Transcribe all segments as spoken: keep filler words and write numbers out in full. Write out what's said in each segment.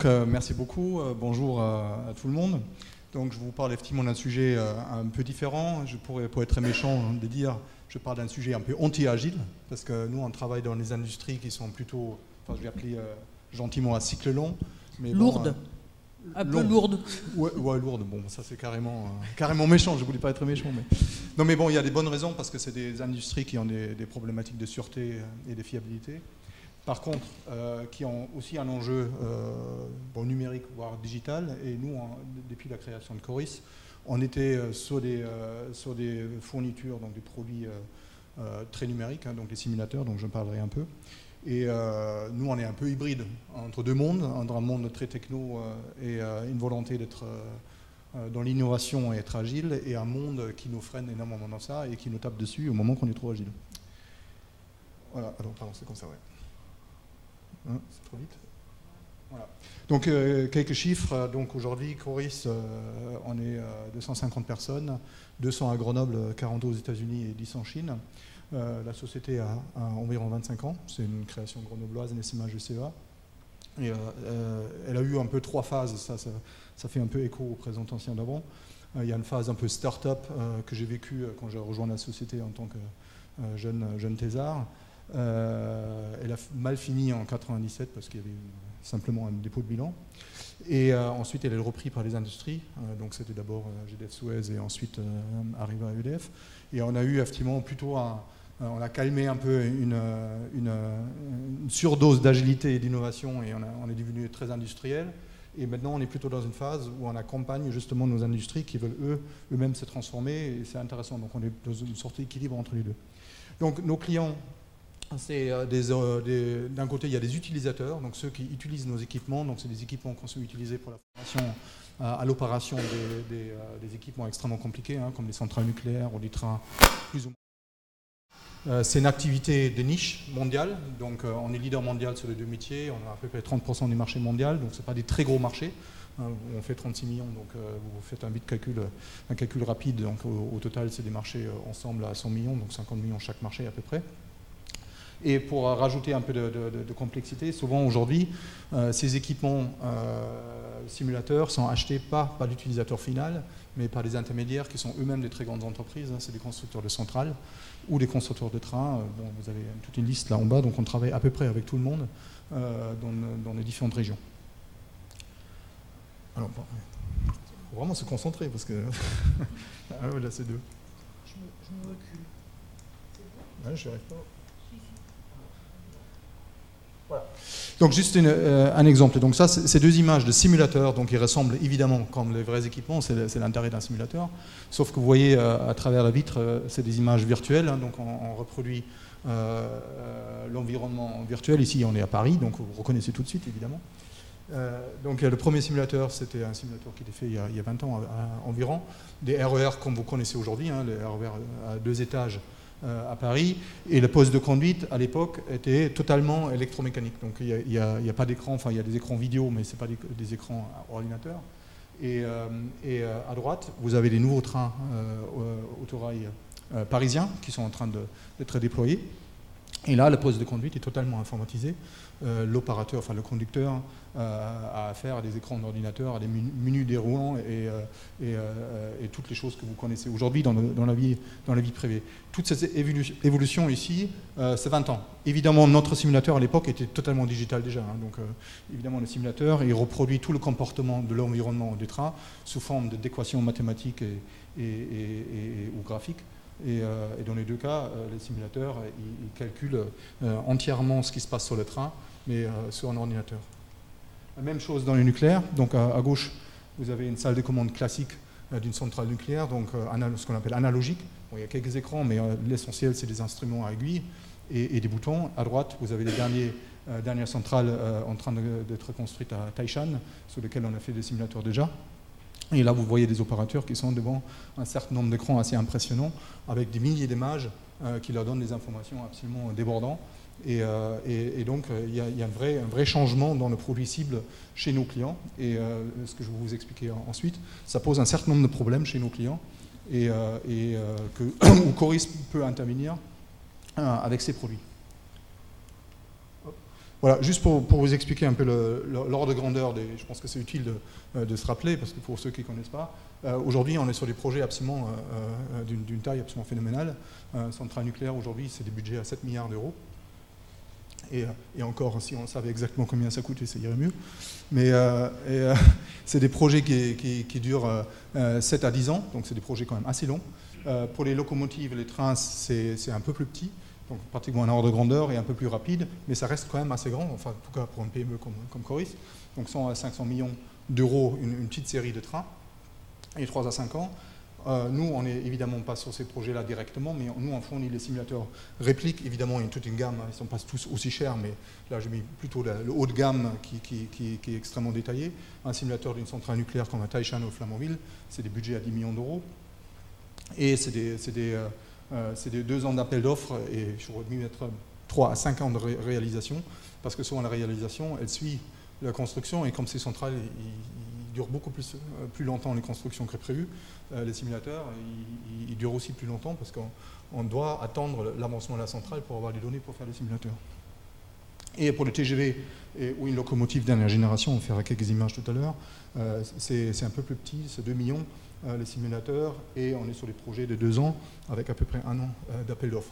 Donc, euh, merci beaucoup. Euh, bonjour à, à tout le monde. Donc, je vous parle effectivement d'un sujet euh, un peu différent. Je pourrais, pour être très méchant, hein, de dire, je parle d'un sujet un peu anti-agile, parce que nous, on travaille dans les industries qui sont plutôt, enfin, je vais appeler euh, gentiment à cycle long. Mais lourde. Bon, euh, un long. peu lourde. Ouais, ouais, lourde. Bon, ça c'est carrément, euh, carrément méchant. Je voulais pas être méchant, mais non, mais bon, il y a des bonnes raisons parce que c'est des industries qui ont des, des problématiques de sûreté et de fiabilité. Par contre, euh, qui ont aussi un enjeu euh, bon, numérique, voire digital. Et nous, en, depuis la création de Coris, on était euh, sur, des, euh, sur des fournitures, donc des produits euh, euh, très numériques, hein, donc les simulateurs, dont je parlerai un peu. Et euh, nous, on est un peu hybride entre deux mondes, entre un monde très techno euh, et euh, une volonté d'être euh, dans l'innovation et être agile, et un monde qui nous freine énormément dans ça et qui nous tape dessus au moment qu'on est trop agile. Voilà, alors pardon, c'est comme ça, ouais. Hein, c'est trop vite. Voilà. Donc euh, quelques chiffres. Donc aujourd'hui, Coris, euh, on est euh, deux cent cinquante personnes, deux cents à Grenoble, quarante aux États-Unis et dix en Chine. Euh, la société a, a environ vingt-cinq ans. C'est une création grenobloise, un essaimage de C E A. Et, euh, euh, elle a eu un peu trois phases. Ça, ça, ça fait un peu écho aux présentations d'avant. Euh, il y a une phase un peu start-up euh, que j'ai vécue quand j'ai rejoint la société en tant que euh, jeune, jeune thésard. Euh, elle a mal fini en quatre-vingt-dix-sept parce qu'il y avait simplement un dépôt de bilan. Et euh, ensuite, elle est reprise par les industries. Euh, donc, c'était d'abord euh, G D F Suez et ensuite euh, arrivé à E D F. Et on a eu effectivement plutôt un, on a calmé un peu une, une, une surdose d'agilité et d'innovation et on, a, on est devenu très industriel. Et maintenant, on est plutôt dans une phase où on accompagne justement nos industries qui veulent eux, eux-mêmes se transformer. Et c'est intéressant. Donc, on est dans une sorte d'équilibre entre les deux. Donc, nos clients. C'est des, euh, des, d'un côté, il y a des utilisateurs, donc ceux qui utilisent nos équipements. Donc, c'est des équipements qu'on sont utilisés pour la formation à, à l'opération des, des, euh, des équipements extrêmement compliqués, hein, comme les centrales nucléaires ou les trains plus ou moins. Euh, c'est une activité de niche mondiale. Donc, euh, on est leader mondial sur les deux métiers. On a à peu près trente pour cent des marchés mondiaux. Donc, ce n'est pas des très gros marchés. Hein, on fait trente-six millions. Donc, euh, vous faites un vite calcul, un calcul rapide. Donc, au, au total, c'est des marchés euh, ensemble à cent millions. Donc, cinquante millions chaque marché à peu près. Et pour rajouter un peu de, de, de complexité, souvent aujourd'hui, euh, ces équipements euh, simulateurs sont achetés pas par l'utilisateur final, mais par des intermédiaires qui sont eux-mêmes des très grandes entreprises. Hein, c'est des constructeurs de centrales ou des constructeurs de trains. Euh, bon, vous avez toute une liste là en bas, donc on travaille à peu près avec tout le monde euh, dans, dans les différentes régions. Alors, bon, il faut vraiment se concentrer parce que ah ouais, là c'est deux. Je me, je me recule. C'est bon ? Ouais, je n'y arrive pas. Voilà. Donc juste une, euh, un exemple. Donc ça, c'est, c'est deux images de simulateurs, donc ils ressemblent évidemment comme les vrais équipements. C'est, c'est l'intérêt d'un simulateur. Sauf que vous voyez euh, à travers la vitre, euh, c'est des images virtuelles. Hein, donc on, on reproduit euh, euh, l'environnement virtuel. Ici, on est à Paris, donc vous reconnaissez tout de suite évidemment. Euh, donc le premier simulateur, c'était un simulateur qui était fait il y a, il y a vingt ans à, à, environ. Des R E R comme vous connaissez aujourd'hui, hein, les R E R à deux étages. À Paris, et le poste de conduite à l'époque était totalement électromécanique. Donc il n'y a, a, a pas d'écran, enfin il y a des écrans vidéo, mais ce n'est pas des, des écrans ordinateurs. Et, euh, et euh, à droite, vous avez les nouveaux trains euh, autorail euh, parisiens qui sont en train de, d'être déployés. Et là, le poste de conduite est totalement informatisé. Euh, l'opérateur, enfin le conducteur, euh, a affaire à des écrans d'ordinateur, à des menus déroulants et, euh, et, euh, et toutes les choses que vous connaissez aujourd'hui dans, dans, la vie, dans la vie privée. Toute cette évolution ici, euh, c'est vingt ans. Évidemment, notre simulateur à l'époque était totalement digital déjà. Hein, donc, euh, évidemment, le simulateur, il reproduit tout le comportement de l'environnement du train sous forme d'équations mathématiques et, et, et, et, ou graphiques. Et, euh, et dans les deux cas, euh, les simulateurs, ils, ils calculent euh, entièrement ce qui se passe sur le train, mais euh, sur un ordinateur. La même chose dans le nucléaire. Donc à, à gauche, vous avez une salle de commande classique euh, d'une centrale nucléaire, donc euh, anal- ce qu'on appelle analogique. Bon, il y a quelques écrans, mais euh, l'essentiel, c'est des instruments à aiguille et, et des boutons. À droite, vous avez les derniers, euh, dernières centrales euh, en train de, d'être construites à Taishan, sur lesquelles on a fait des simulateurs déjà. Et là, vous voyez des opérateurs qui sont devant un certain nombre d'écrans assez impressionnants, avec des milliers d'images euh, qui leur donnent des informations absolument débordantes. Et, euh, et, et donc, il euh, y, y a un vrai, un vrai changement dans le produit cible chez nos clients. Et euh, ce que je vais vous expliquer ensuite, ça pose un certain nombre de problèmes chez nos clients et, euh, et euh, que, où Coris peut intervenir euh, avec ses produits. Voilà, juste pour, pour vous expliquer un peu l'ordre de grandeur, des, je pense que c'est utile de, de se rappeler, parce que pour ceux qui ne connaissent pas, euh, aujourd'hui on est sur des projets absolument euh, euh, d'une taille absolument phénoménale. Euh, centrale nucléaire aujourd'hui c'est des budgets à sept milliards d'euros. Et, et encore, si on savait exactement combien ça coûtait, ça irait mieux. Mais euh, euh, c'est des projets qui, qui, qui durent euh, sept à dix ans, donc c'est des projets quand même assez longs. Euh, pour les locomotives, les trains, c'est un peu plus petit. Donc pratiquement un ordre de grandeur et un peu plus rapide, mais ça reste quand même assez grand, enfin en tout cas pour un P M E comme, comme Coris. Donc cent à cinq cents millions d'euros, une, une petite série de trains, et trois à cinq ans. Euh, nous, on n'est évidemment pas sur ces projets-là directement, mais nous, on fournit les simulateurs répliques. Évidemment, il y a toute une gamme, ils ne sont pas tous aussi chers, mais là, j'ai mis plutôt la, le haut de gamme qui, qui, qui, qui est extrêmement détaillé. Un simulateur d'une centrale nucléaire comme un Taishan ou Flamanville, c'est des budgets à dix millions d'euros. Et c'est des... des euh, Euh, c'est des deux ans d'appel d'offres et j'aurais dû mettre trois à cinq ans de ré réalisation parce que souvent la réalisation elle suit la construction et comme c'est central il, il dure beaucoup plus, euh, plus longtemps les constructions que prévu. Euh, les simulateurs ils, ils durent aussi plus longtemps parce qu'on doit attendre l'avancement de la centrale pour avoir les données pour faire les simulateurs. Et pour le T G V et, ou une locomotive dernière génération, on fera quelques images tout à l'heure, euh, c'est un peu plus petit, c'est deux millions. Euh, les simulateurs, et on est sur des projets de deux ans, avec à peu près un an euh, d'appel d'offres.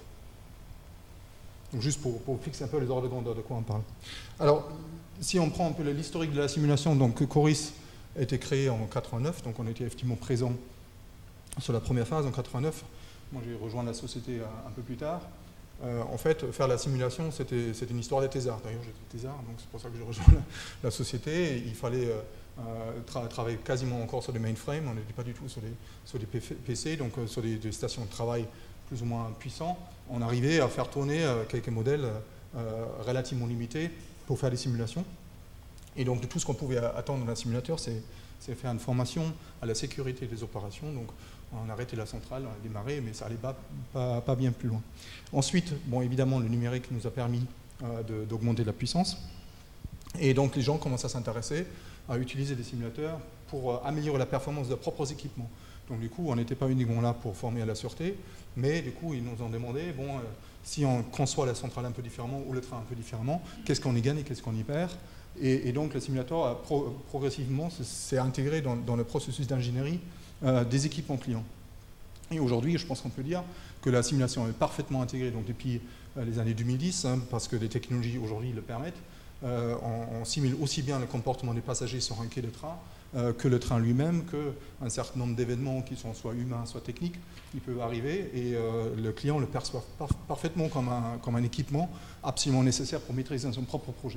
Donc juste pour, pour fixer un peu les ordres de grandeur de quoi on parle. Alors, si on prend un peu l'historique de la simulation, donc Coris a été créé en quatre-vingt-neuf, donc on était effectivement présent sur la première phase en quatre-vingt-neuf. Moi j'ai rejoint la société un, un peu plus tard. Euh, en fait, faire la simulation, c'était une histoire des thésards. D'ailleurs, j'étais thésard, donc c'est pour ça que j'ai rejoint la, la société. Et il fallait euh, euh, tra travailler quasiment encore sur des mainframes. On n'était pas du tout sur des, sur des P C, donc euh, sur des, des stations de travail plus ou moins puissants. On arrivait à faire tourner euh, quelques modèles euh, relativement limités pour faire des simulations. Et donc, de tout ce qu'on pouvait attendre d'un simulateur, c'est faire une formation à la sécurité des opérations. Donc, on a arrêté la centrale, on a démarré, mais ça n'allait pas, pas, pas bien plus loin. Ensuite, bon, évidemment, le numérique nous a permis euh, d'augmenter la puissance. Et donc, les gens commencent à s'intéresser à utiliser des simulateurs pour euh, améliorer la performance de leurs propres équipements. Donc, du coup, on n'était pas uniquement là pour former à la sûreté, mais du coup, ils nous ont demandé, bon, euh, si on conçoit la centrale un peu différemment ou le train un peu différemment, qu'est-ce qu'on y gagne et qu'est-ce qu'on y perd? Et, et donc, le simulateur, a pro, progressivement, s'est intégré dans, dans le processus d'ingénierie Euh, des équipements clients. Et aujourd'hui, je pense qu'on peut dire que la simulation est parfaitement intégrée donc depuis euh, les années deux mille dix, hein, parce que les technologies aujourd'hui le permettent. Euh, on, on simule aussi bien le comportement des passagers sur un quai de train euh, que le train lui-même, qu'un certain nombre d'événements qui sont soit humains, soit techniques, qui peuvent arriver, et euh, le client le perçoit par parfaitement comme un, comme un équipement absolument nécessaire pour maîtriser son propre projet.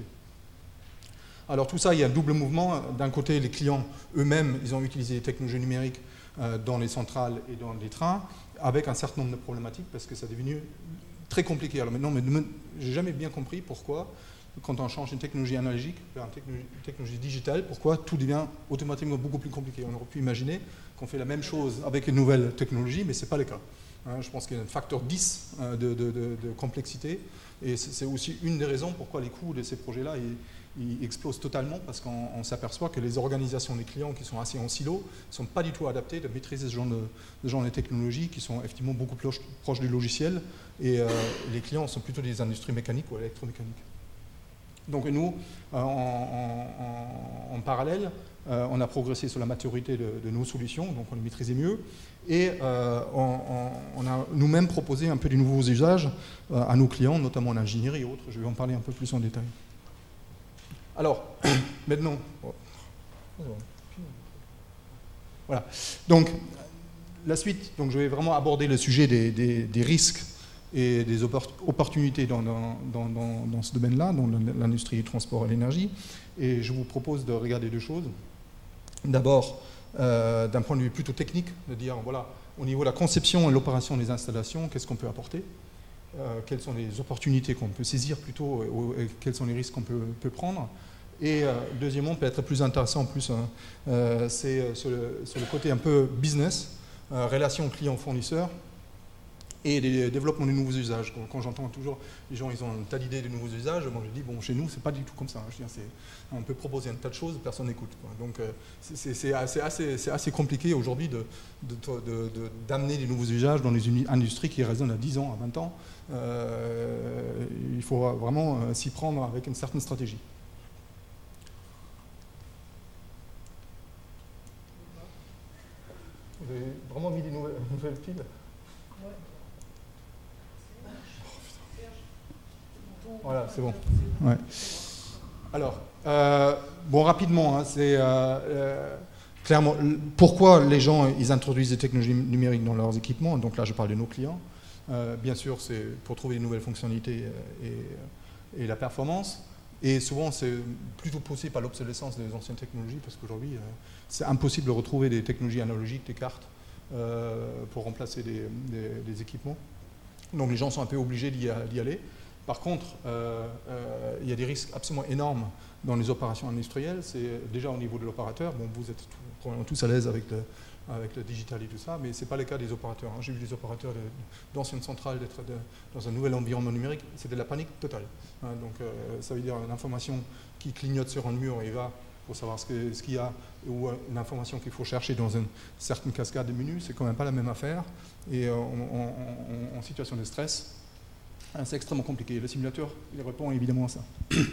Alors tout ça, il y a un double mouvement. D'un côté, les clients eux-mêmes, ils ont utilisé les technologies numériques euh, dans les centrales et dans les trains, avec un certain nombre de problématiques, parce que ça est devenu très compliqué. Alors maintenant, j'ai jamais bien compris pourquoi, quand on change une technologie analogique vers une technologie, une technologie digitale, pourquoi tout devient automatiquement beaucoup plus compliqué. On aurait pu imaginer qu'on fait la même chose avec une nouvelle technologie, mais ce n'est pas le cas. Hein, je pense qu'il y a un facteur dix euh, de, de, de, de complexité, et c'est aussi une des raisons pourquoi les coûts de ces projets-là il explose totalement, parce qu'on s'aperçoit que les organisations des clients qui sont assez en silo ne sont pas du tout adaptées de maîtriser ce genre de, ce genre de technologies qui sont effectivement beaucoup plus proches du logiciel, et euh, les clients sont plutôt des industries mécaniques ou électromécaniques. Donc nous, euh, en, en, en parallèle, euh, on a progressé sur la maturité de, de nos solutions, donc on les maîtrisait mieux, et euh, on, on a nous-mêmes proposé un peu de nouveaux usages euh, à nos clients, notamment en ingénierie et autres. Je vais en parler un peu plus en détail. Alors, maintenant, voilà. Donc, la suite, donc je vais vraiment aborder le sujet des, des, des risques et des opportunités dans, dans, dans, dans ce domaine-là, dans l'industrie du transport et l'énergie. Et je vous propose de regarder deux choses. D'abord, euh, d'un point de vue plutôt technique, de dire, voilà, au niveau de la conception et l'opération des installations, qu'est-ce qu'on peut apporter ? Euh, quelles sont les opportunités qu'on peut saisir plutôt, et, et quels sont les risques qu'on peut, peut prendre. Et euh, deuxièmement, peut-être plus intéressant en plus, hein, euh, c'est sur, sur le côté un peu business, euh, relation client-fournisseur, et les développements de nouveaux usages. Quand, quand j'entends toujours les gens, ils ont un tas d'idées de nouveaux usages, moi je dis, bon, chez nous, c'est pas du tout comme ça. Je veux dire, on peut proposer un tas de choses, personne n'écoute. Donc euh, c'est assez, assez, assez compliqué aujourd'hui de, de, de, de, d'amener des nouveaux usages dans les industries qui résonnent à dix ans, à vingt ans. Euh, il faut vraiment euh, s'y prendre avec une certaine stratégie. Vous avez vraiment mis des nouvelles, nouvelles piles? Voilà, c'est bon. Ouais. Alors, euh, bon, rapidement, hein, c'est euh, euh, clairement pourquoi les gens ils introduisent des technologies numériques dans leurs équipements. Donc là, je parle de nos clients. Euh, bien sûr, c'est pour trouver de nouvelles fonctionnalités et, et la performance. Et souvent, c'est plutôt poussé par l'obsolescence des anciennes technologies, parce qu'aujourd'hui, euh, c'est impossible de retrouver des technologies analogiques, des cartes, euh, pour remplacer des, des, des équipements. Donc les gens sont un peu obligés d'y aller. Par contre, euh, euh, il y a des risques absolument énormes dans les opérations industrielles. C'est déjà au niveau de l'opérateur. Bon, vous êtes tout, probablement tous à l'aise avec le, avec le digital et tout ça, mais ce n'est pas le cas des opérateurs. Hein. J'ai vu des opérateurs d'anciennes centrales d'être dans un nouvel environnement numérique. C'est de la panique totale. Hein. Donc, euh, ça veut dire une information qui clignote sur un mur et va pour savoir ce qu'il ce qu'il y a, ou une information qu'il faut chercher dans une certaine cascade de menus. C'est quand même pas la même affaire. Et euh, en situation de stress, c'est extrêmement compliqué. Le simulateur, il répond évidemment à ça.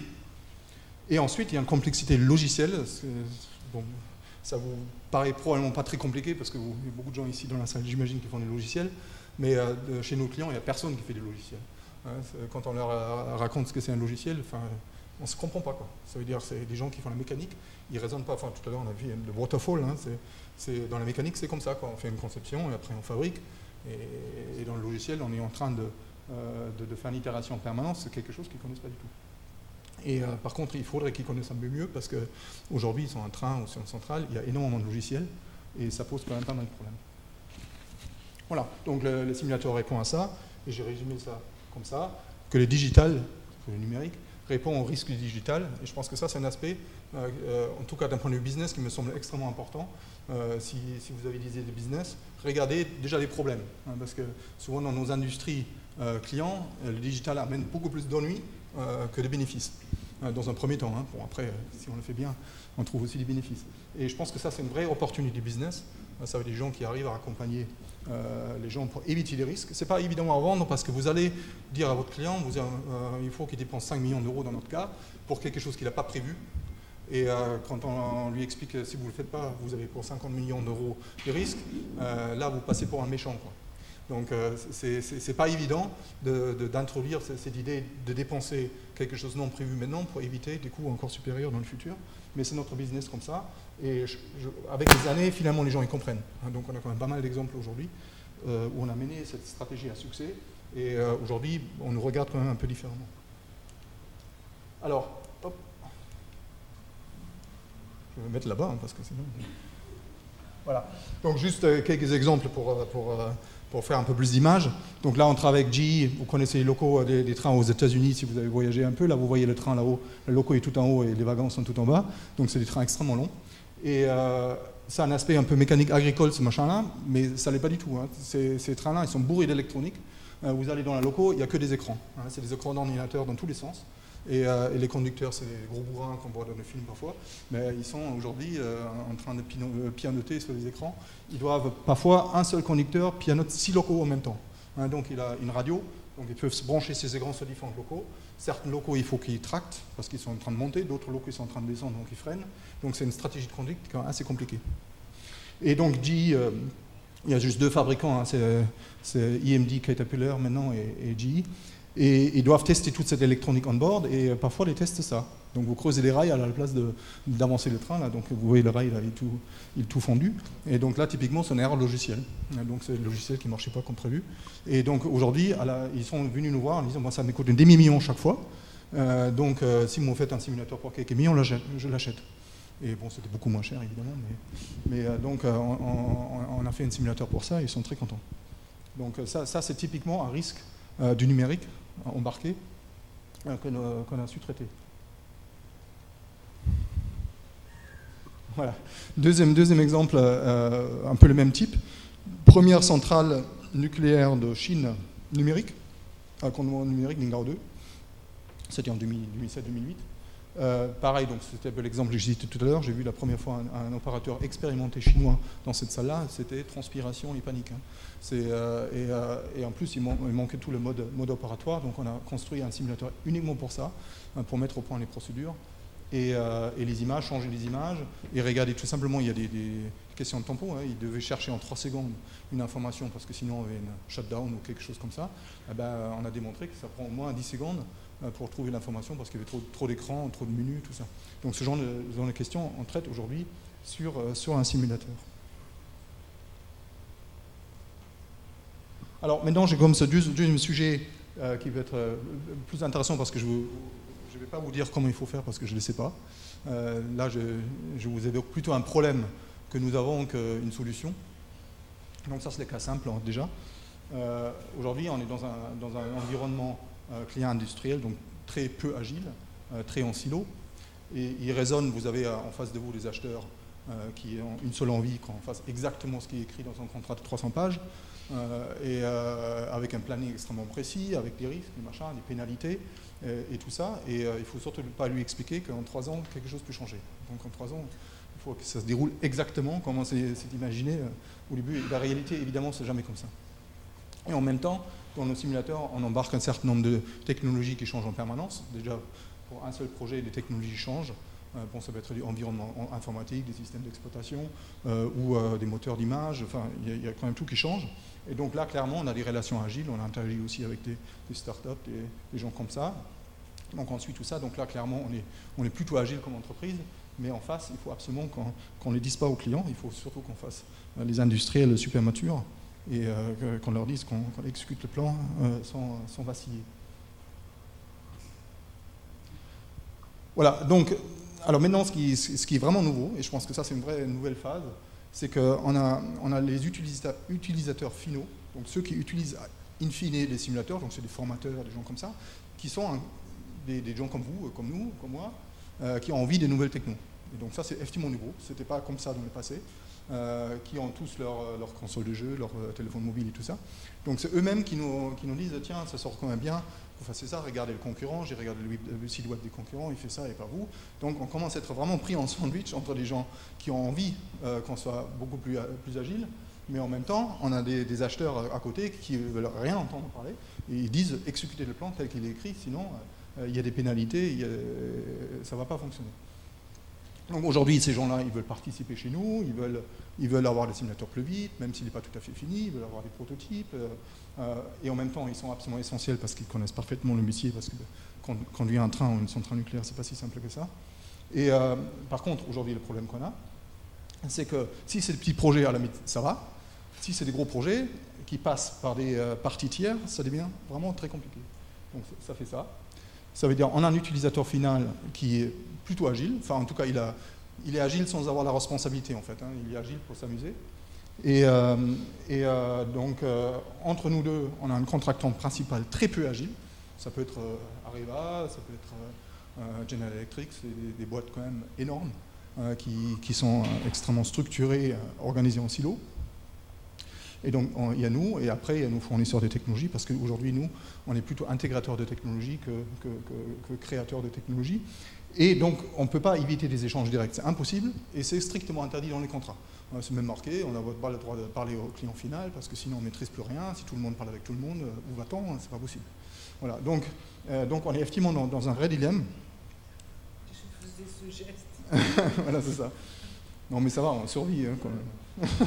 Et ensuite, il y a une complexité logicielle. Bon, ça vous paraît probablement pas très compliqué, parce que vous, il y a beaucoup de gens ici dans la salle, j'imagine, qui font des logiciels. Mais euh, chez nos clients, il n'y a personne qui fait des logiciels. Hein, quand on leur raconte ce que c'est un logiciel, enfin, on ne se comprend pas, quoi. Ça veut dire que c'est des gens qui font la mécanique, ils ne raisonnent pas. Enfin, tout à l'heure, on a vu le waterfall. Hein, c'est, dans la mécanique, c'est comme ça, quoi. On fait une conception et après on fabrique. Et, et dans le logiciel, on est en train de Euh, de, de faire une itération en permanence, c'est quelque chose qu'ils ne connaissent pas du tout. Et euh, par contre, il faudrait qu'ils connaissent un peu mieux, parce qu'aujourd'hui, ils sont en train ou sur une centrale, il y a énormément de logiciels, et ça pose quand même pas mal de problèmes. Voilà, donc le, le simulateur répond à ça, et j'ai résumé ça comme ça, que le digital, que le numérique, répond au risque du digital, et je pense que ça, c'est un aspect, euh, euh, en tout cas d'un point de vue business, qui me semble extrêmement important. Euh, si, si vous avez des idées de business, regardez déjà les problèmes, hein, parce que souvent dans nos industries euh, clients, le digital amène beaucoup plus d'ennuis euh, que de bénéfices, euh, dans un premier temps. Hein. Bon, après, euh, si on le fait bien, on trouve aussi des bénéfices. Et je pense que ça, c'est une vraie opportunité business. Euh, ça veut dire des gens qui arrivent à accompagner euh, les gens pour éviter les risques. Ce n'est pas évidemment à vendre, parce que vous allez dire à votre client, vous, euh, il faut qu'il dépense cinq millions d'euros dans notre cas, pour quelque chose qu'il n'a pas prévu. Et euh, quand on, on lui explique que si vous ne le faites pas, vous avez pour cinquante millions d'euros de risques, euh, là, vous passez pour un méchant, quoi. Donc, euh, ce n'est pas évident d'introduire de, de, cette idée de dépenser quelque chose non prévu maintenant pour éviter des coûts encore supérieurs dans le futur. Mais c'est notre business comme ça. Et je, je, avec les années, finalement, les gens y comprennent. Hein, donc, on a quand même pas mal d'exemples aujourd'hui euh, où on a mené cette stratégie à succès. Et euh, aujourd'hui, on nous regarde quand même un peu différemment. Alors, hop. Je vais me mettre là-bas, hein, parce que sinon... Voilà. Donc, juste euh, quelques exemples pour... pour euh, pour faire un peu plus d'images. Donc là, on travaille avec G E, vous connaissez les locaux des, des trains aux États-Unis si vous avez voyagé un peu. Là, vous voyez le train là-haut, le loco est tout en haut et les wagons sont tout en bas. Donc c'est des trains extrêmement longs. Et euh, c'est un aspect un peu mécanique agricole, ce machin-là, mais ça ne l'est pas du tout. Hein. Ces, ces trains-là, ils sont bourrés d'électronique. Euh, vous allez dans la loco, il n'y a que des écrans. Hein. C'est des écrans d'ordinateur dans tous les sens. Et, euh, et les conducteurs, c'est des gros bourrins qu'on voit dans les films parfois, mais ils sont aujourd'hui euh, en train de pianoter sur les écrans. Ils doivent parfois, un seul conducteur pianote six locaux en même temps. Hein, donc il a une radio, donc ils peuvent se brancher ces écrans sur différents locaux. Certains locaux, il faut qu'ils tractent, parce qu'ils sont en train de monter, d'autres locaux, ils sont en train de descendre, donc ils freinent. Donc c'est une stratégie de conduite quand même assez compliquée. Et donc G E, euh, il y a juste deux fabricants, hein, c'est E M D Caterpillar maintenant et, et G E. Et ils doivent tester toute cette électronique on board, et parfois les tests ça. Donc vous creusez des rails à la place d'avancer le train, là, donc vous voyez le rail, là, il, est tout, il est tout fondu. Et donc là, typiquement, c'est une erreur logicielle. Donc c'est le logiciel qui ne marchait pas comme prévu. Et donc aujourd'hui, ils sont venus nous voir en disant, moi, ça me coûte un demi-million chaque fois. Euh, donc euh, si vous me faites un simulateur pour quelques millions, là, je l'achète. Et bon, c'était beaucoup moins cher, évidemment. Mais, mais euh, donc euh, on, on, on a fait un simulateur pour ça, et ils sont très contents. Donc ça, ça c'est typiquement un risque euh, du numérique embarqué euh, qu'on qu'on a su traiter. Voilà. Deuxième, deuxième exemple, euh, un peu le même type. Première centrale nucléaire de Chine numérique, un commandement numérique Ningao deux. C'était en deux mille sept deux mille huit. Euh, pareil, donc c'était l'exemple que j'ai cité tout à l'heure. J'ai vu la première fois un, un opérateur expérimenté chinois dans cette salle-là. C'était transpiration et panique. Hein. Euh, et, euh, et en plus, il, man il manquait tout le mode, mode opératoire. Donc on a construit un simulateur uniquement pour ça, hein, pour mettre au point les procédures. Et, euh, et les images, changer les images. Et regarder tout simplement, il y a des, des questions de tempo. Hein. Il devait chercher en trois secondes une information parce que sinon on avait une shutdown ou quelque chose comme ça. Eh ben, on a démontré que ça prend au moins dix secondes pour trouver l'information parce qu'il y avait trop, trop d'écrans, trop de menus, tout ça. Donc ce genre de, genre de questions, on traite aujourd'hui sur, euh, sur un simulateur. Alors maintenant, j'ai comme ce deuxième sujet euh, qui va être euh, plus intéressant parce que je ne vais pas vous dire comment il faut faire parce que je ne le sais pas. Euh, là, je, je vous évoque plutôt un problème que nous avons qu'une solution. Donc ça, c'est les cas simples hein, déjà. Euh, aujourd'hui, on est dans un, dans un environnement Euh, client industriel, donc très peu agile, euh, très en silo. Et il résonne, vous avez euh, en face de vous des acheteurs euh, qui ont une seule envie, qu'on fasse exactement ce qui est écrit dans un contrat de trois cents pages, euh, et euh, avec un planning extrêmement précis, avec des risques, des machins, des pénalités, euh, et tout ça. Et euh, il ne faut surtout pas lui expliquer qu'en trois ans, quelque chose peut changer. Donc en trois ans, il faut que ça se déroule exactement comment c'est imaginé euh, au début. La réalité, évidemment, c'est jamais comme ça. Et en même temps, dans nos simulateurs, on embarque un certain nombre de technologies qui changent en permanence. Déjà, pour un seul projet, les technologies changent. Euh, bon, ça peut être du environnement informatique, des systèmes d'exploitation euh, ou euh, des moteurs d'image. Enfin, il y, y a quand même tout qui change. Et donc là, clairement, on a des relations agiles. On interagit aussi avec des, des startups, des, des gens comme ça. Donc on suit tout ça. Donc là, clairement, on est, on est plutôt agile comme entreprise. Mais en face, il faut absolument qu'on ne les dise pas aux clients. Il faut surtout qu'on fasse euh, les industriels super matures. Et euh, qu'on leur dise qu'on qu exécute le plan euh, sans, sans vaciller. Voilà, donc, alors maintenant, ce qui, ce qui est vraiment nouveau, et je pense que ça c'est une vraie nouvelle phase, c'est qu'on a, on a les utilisateurs, utilisateurs finaux, donc ceux qui utilisent in fine les simulateurs, donc c'est des formateurs, des gens comme ça, qui sont un, des, des gens comme vous, comme nous, comme moi, euh, qui ont envie des nouvelles technos. Et donc ça c'est effectivement nouveau, c'était pas comme ça dans le passé. Euh, qui ont tous leur, leur console de jeu, leur euh, téléphone mobile et tout ça. Donc c'est eux-mêmes qui nous, qui nous disent « Tiens, ça sort quand même bien, vous fassiez ça, regardez le concurrent, j'ai regardé le, le site web des concurrents, il fait ça et pas vous. » Donc on commence à être vraiment pris en sandwich entre des gens qui ont envie euh, qu'on soit beaucoup plus, plus agile, mais en même temps, on a des, des acheteurs à côté qui ne veulent rien entendre parler, et ils disent « Exécutez le plan tel qu'il est écrit, sinon euh, il y a des pénalités, y a, ça ne va pas fonctionner. » Donc aujourd'hui, ces gens-là, ils veulent participer chez nous, ils veulent, ils veulent avoir les simulateurs plus vite, même s'il n'est pas tout à fait fini, ils veulent avoir des prototypes, euh, et en même temps, ils sont absolument essentiels parce qu'ils connaissent parfaitement le métier, parce que conduire un train ou une centrale nucléaire, c'est pas si simple que ça. Et euh, par contre, aujourd'hui, le problème qu'on a, c'est que si c'est des petits projets, à la limite, ça va. Si c'est des gros projets qui passent par des euh, parties tiers, ça devient vraiment très compliqué. Donc ça fait ça. Ça veut dire on a un utilisateur final qui est plutôt agile, enfin en tout cas il, a, il est agile sans avoir la responsabilité en fait, hein. Il est agile pour s'amuser. Et, euh, et euh, donc euh, entre nous deux, on a un contractant principal très peu agile, ça peut être euh, Areva, ça peut être euh, General Electric, c'est des, des boîtes quand même énormes euh, qui, qui sont euh, extrêmement structurées, euh, organisées en silos. Et donc, on, il y a nous, et après, il y a nos fournisseurs de technologies, parce qu'aujourd'hui, nous, on est plutôt intégrateurs de technologies que, que, que, que créateurs de technologies. Et donc, on ne peut pas éviter des échanges directs. C'est impossible, et c'est strictement interdit dans les contrats. C'est même marqué, on n'a pas le droit de parler au client final, parce que sinon, on ne maîtrise plus rien. Si tout le monde parle avec tout le monde, où va-t-on? C'est pas possible. Voilà, donc, euh, donc on est effectivement dans, dans un vrai dilemme. Je faisais ce geste. Voilà, c'est ça. Non, mais ça va, on survit, hein, quand même.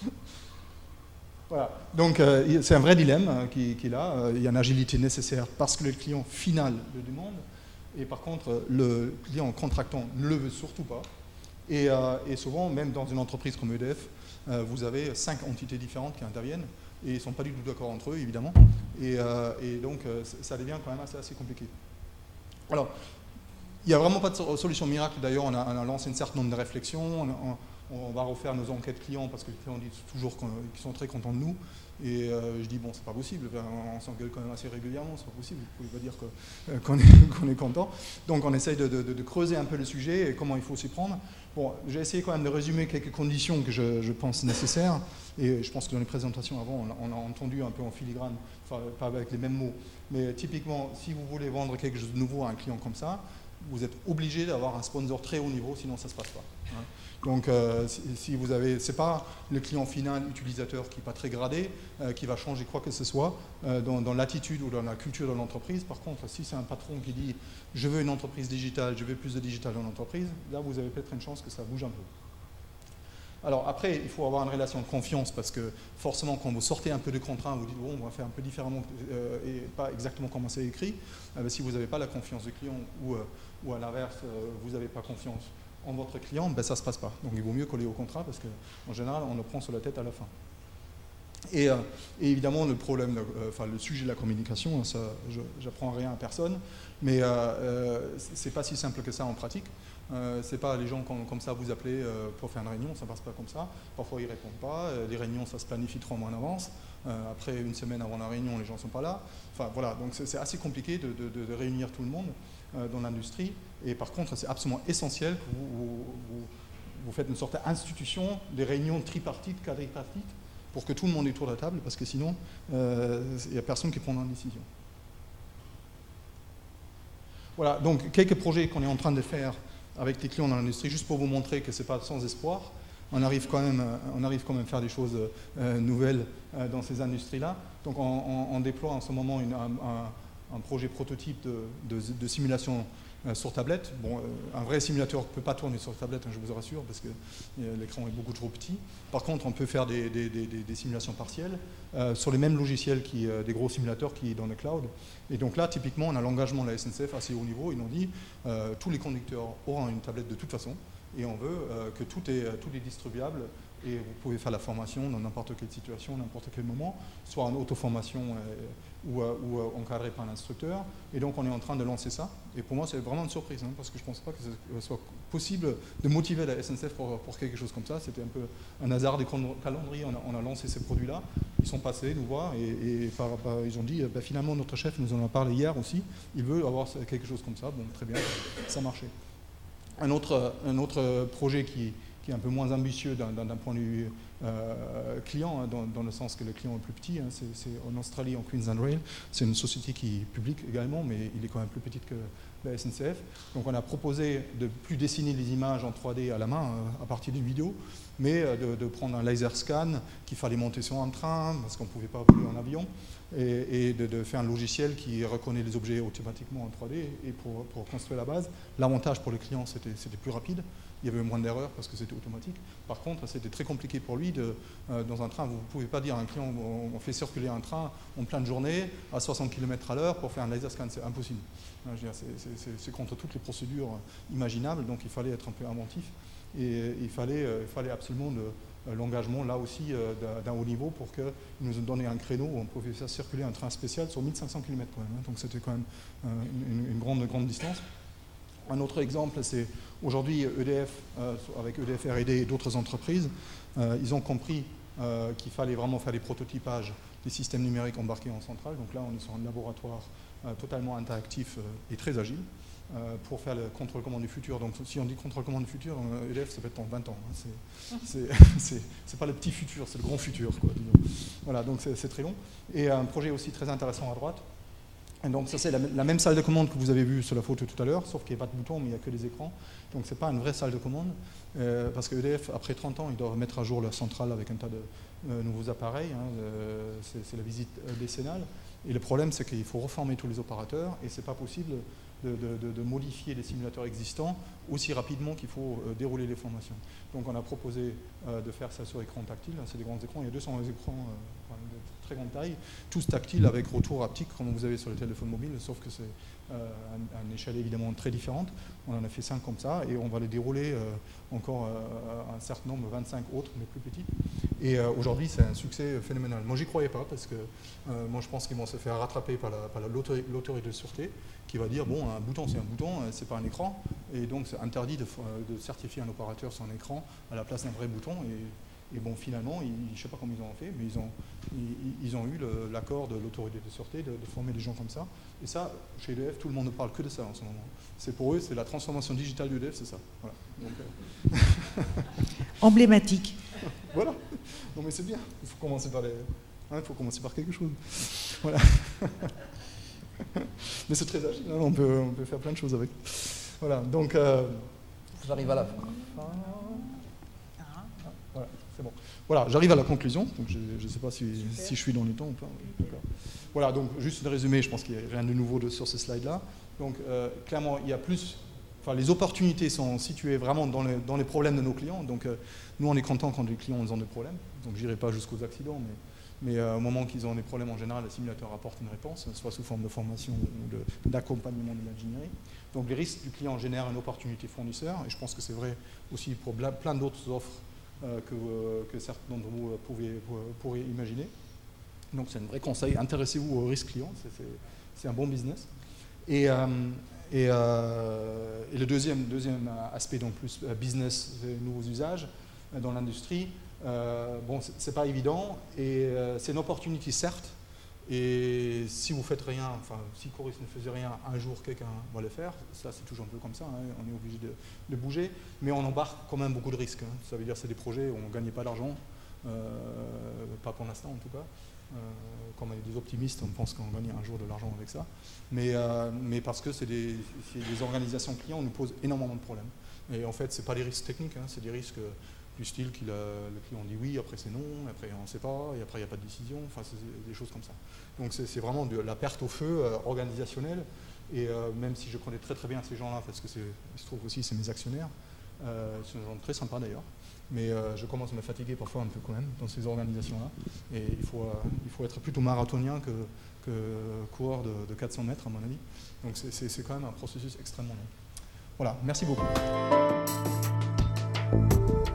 Voilà, donc euh, c'est un vrai dilemme euh, qui, qui est là. Euh, il y a une agilité nécessaire parce que le client final le demande, et par contre, le client contractant ne le veut surtout pas. Et, euh, et souvent, même dans une entreprise comme E D F, euh, vous avez cinq entités différentes qui interviennent, et ils ne sont pas du tout d'accord entre eux, évidemment. Et, euh, et donc, euh, ça devient quand même assez, assez compliqué. Alors, il n'y a vraiment pas de solution miracle. D'ailleurs, on, on a lancé un certain nombre de réflexions. On, on, On va refaire nos enquêtes clients parce que les clients disent toujours qu'ils sont très contents de nous. Et euh, je dis, bon, c'est pas possible, on s'engueule quand même assez régulièrement, c'est pas possible, vous pouvez pas dire qu'on euh, qu est, qu'on est content. Donc on essaye de, de, de creuser un peu le sujet et comment il faut s'y prendre. Bon, j'ai essayé quand même de résumer quelques conditions que je, je pense nécessaires, et je pense que dans les présentations avant, on a, on a entendu un peu en filigrane, enfin pas avec les mêmes mots, mais typiquement, si vous voulez vendre quelque chose de nouveau à un client comme ça, vous êtes obligé d'avoir un sponsor très haut niveau, sinon ça ne se passe pas. Hein. Donc, euh, si, si vous avez, c'est pas le client final utilisateur qui n'est pas très gradé, euh, qui va changer quoi que ce soit euh, dans, dans l'attitude ou dans la culture de l'entreprise. Par contre, si c'est un patron qui dit « je veux une entreprise digitale, je veux plus de digital dans l'entreprise », là, vous avez peut-être une chance que ça bouge un peu. Alors après, il faut avoir une relation de confiance parce que forcément, quand vous sortez un peu de contrat, vous dites bon, on va faire un peu différemment euh, et pas exactement comment c'est écrit. Euh, si vous n'avez pas la confiance du client ou, euh, ou à l'inverse, euh, vous n'avez pas confiance en votre client, ben ça ne se passe pas. Donc il vaut mieux coller au contrat parce qu'en général, on le prend sur la tête à la fin. Et, euh, et évidemment, le problème, euh, enfin le sujet de la communication, ça, je n'apprends rien à personne, mais euh, euh, c'est pas si simple que ça en pratique. Euh, c'est pas les gens comme, comme ça vous appelez euh, pour faire une réunion, ça passe pas comme ça. Parfois ils répondent pas. Euh, les réunions ça se planifie trois mois en avance. Euh, après une semaine avant la réunion, les gens sont pas là. Enfin voilà, donc c'est assez compliqué de, de, de réunir tout le monde euh, dans l'industrie. Et par contre, c'est absolument essentiel que vous, vous, vous, vous faites une sorte d'institution, des réunions tripartites, quadripartites, pour que tout le monde est autour de la table, parce que sinon, euh, il n'y a personne qui prendra une décision. Voilà, donc quelques projets qu'on est en train de faire avec des clients dans l'industrie, juste pour vous montrer que ce n'est pas sans espoir. On arrive quand même, on arrive quand même à faire des choses euh, nouvelles euh, dans ces industries-là. Donc on, on, on déploie en ce moment une, un, un, un projet prototype de, de, de simulation euh, sur tablette. Bon, euh, un vrai simulateur ne peut pas tourner sur tablette, hein, je vous rassure, parce que euh, l'écran est beaucoup trop petit. Par contre, on peut faire des, des, des, des simulations partielles euh, sur les mêmes logiciels, qui, euh, des gros simulateurs qui sont dans le cloud. Et donc là, typiquement, on a l'engagement de la S N C F assez haut niveau. Ils nous ont dit euh, tous les conducteurs auront une tablette de toute façon. Et on veut euh, que tout est, tout est distribuable et vous pouvez faire la formation dans n'importe quelle situation, n'importe quel moment, soit en auto-formation euh, ou, euh, ou euh, encadré par l'instructeur. Et donc on est en train de lancer ça. Et pour moi c'est vraiment une surprise, hein, parce que je ne pense pas que ce soit possible de motiver la S N C F pour, pour quelque chose comme ça. C'était un peu un hasard des calendriers. On a, on a lancé ces produits-là. Ils sont passés nous voir et, et par, par, ils ont dit bah, finalement notre chef nous en a parlé hier aussi. Il veut avoir quelque chose comme ça. Bon, très bien, ça marchait. Un autre, un autre projet qui, qui est un peu moins ambitieux d'un point de vue euh, client, hein, dans, dans le sens que le client est plus petit, hein, c'est en Australie, en Queensland Rail. C'est une société qui est publique également, mais il est quand même plus petite que la S N C F. Donc on a proposé de ne plus dessiner les images en trois D à la main euh, à partir d'une vidéo, mais euh, de, de prendre un laser scan qu'il fallait monter sur un train, parce qu'on ne pouvait pas voler en avion, et, et de, de faire un logiciel qui reconnaît les objets automatiquement en trois D et pour, pour construire la base. L'avantage pour le client, c'était plus rapide. Il y avait moins d'erreurs parce que c'était automatique. Par contre, c'était très compliqué pour lui. De, euh, dans un train, vous ne pouvez pas dire à un client, on, on fait circuler un train en pleine journée à soixante kilomètres à l'heure pour faire un laser scan. C'est impossible. C'est contre toutes les procédures imaginables, donc il fallait être un peu inventif. Et il fallait, euh, il fallait absolument de, l'engagement là aussi euh, d'un haut niveau pour qu'ils nous donnaient un créneau où on pouvait faire circuler un train spécial sur mille cinq cents kilomètres quand même, hein, donc c'était quand même euh, une, une, grande, grande distance. Un autre exemple, c'est aujourd'hui E D F, euh, avec E D F R et D et d'autres entreprises, euh, ils ont compris euh, qu'il fallait vraiment faire des prototypages des systèmes numériques embarqués en centrale. Donc là, on est sur un laboratoire euh, totalement interactif euh, et très agile. Euh, pour faire le contrôle-commande du futur. Donc si on dit contrôle-commande du futur, E D F, ça peut être en vingt ans. Hein. C'est pas le petit futur, c'est le grand futur, quoi, disons. Voilà, donc c'est très long. Et un projet aussi très intéressant à droite. Et donc ça c'est la, la même salle de commande que vous avez vue sur la photo tout à l'heure, sauf qu'il n'y a pas de bouton, mais il n'y a que des écrans. Donc c'est pas une vraie salle de commande, euh, parce que E D F, après trente ans, ils doivent mettre à jour leur centrale avec un tas de euh, nouveaux appareils. Hein, euh, c'est la visite décennale. Et le problème, c'est qu'il faut reformer tous les opérateurs, et c'est pas possible De, de, de modifier les simulateurs existants aussi rapidement qu'il faut euh, dérouler les formations. Donc on a proposé euh, de faire ça sur écran tactile, c'est des grands écrans, il y a deux cents écrans euh, de très grande taille, tous tactiles avec retour haptique comme vous avez sur les téléphones mobiles, sauf que c'est euh, à une échelle évidemment très différente. On en a fait cinq comme ça et on va les dérouler euh, encore euh, un certain nombre, vingt-cinq autres, mais plus petits. Et euh, aujourd'hui c'est un succès phénoménal. Moi j'y croyais pas parce que euh, moi je pense qu'ils vont se faire rattraper par l'autorité de sûreté qui va dire bon un bouton c'est un bouton, c'est pas un écran et donc c'est interdit de, de certifier un opérateur sur un écran à la place d'un vrai bouton et Et bon, finalement, ils, je ne sais pas comment ils ont fait, mais ils ont, ils, ils ont eu le, l'accord de l'autorité de sûreté de, de former des gens comme ça. Et ça, chez E D F, tout le monde ne parle que de ça en ce moment. C'est pour eux, c'est la transformation digitale d'E D F, c'est ça. Voilà. Donc, euh... Emblématique. Voilà. Non mais c'est bien. Il faut commencer par les... hein, il faut commencer par quelque chose. Voilà. Mais c'est très agile, hein, on, peut, on peut faire plein de choses avec. Voilà, donc euh, j'arrive à la fin. Ah, voilà, c'est bon. Voilà, j'arrive à la conclusion. Donc je ne sais pas si, si je suis dans les temps ou pas. D'accord. Voilà, donc juste un résumé, je pense qu'il n'y a rien de nouveau de, sur ce slide-là. Donc euh, clairement, il y a plus... Enfin, les opportunités sont situées vraiment dans les, dans les problèmes de nos clients. Donc euh, nous, on est content quand les clients ont des problèmes. Donc je n'irai pas jusqu'aux accidents, mais... Mais euh, au moment qu'ils ont des problèmes, en général, le simulateur apporte une réponse, soit sous forme de formation ou de, d'accompagnement de l'ingénierie. Donc les risques du client génèrent une opportunité fournisseur, et je pense que c'est vrai aussi pour plein d'autres offres euh, que, euh, que certains d'entre vous euh, pouvez, euh, pourraient imaginer. Donc c'est un vrai conseil, intéressez-vous au risque client, c'est, c'est, c'est un bon business. Et, euh, et, euh, et le deuxième, deuxième aspect, donc plus business, nouveaux usages dans l'industrie, Euh, bon, c'est pas évident et euh, c'est une opportunité certes. Et si vous faites rien, enfin, si Chorus ne faisait rien, un jour quelqu'un va le faire. Ça, c'est toujours un peu comme ça. Hein, on est obligé de, de bouger, mais on embarque quand même beaucoup de risques. Hein. Ça veut dire que c'est des projets où on ne gagne pas d'argent, euh, pas pour l'instant en tout cas. Euh, comme des optimistes, on pense qu'on gagne un jour de l'argent avec ça. Mais, euh, mais parce que c'est des, c'est des organisations clients, on nous pose énormément de problèmes. Et en fait, c'est pas des risques techniques, hein, c'est des risques du style que le client dit oui, après c'est non, après on ne sait pas, et après il n'y a pas de décision, enfin c'est des choses comme ça. Donc c'est, c'est vraiment de la perte au feu euh, organisationnelle, et euh, même si je connais très très bien ces gens-là, parce que c'est, il se trouve aussi c'est mes actionnaires, euh, c'est des gens très sympas d'ailleurs, mais euh, je commence à me fatiguer parfois un peu quand même dans ces organisations-là, et il faut, euh, il faut être plutôt marathonien que, que coureur de, de quatre cents mètres à mon avis, donc c'est, c'est, c'est quand même un processus extrêmement long. Voilà, merci beaucoup.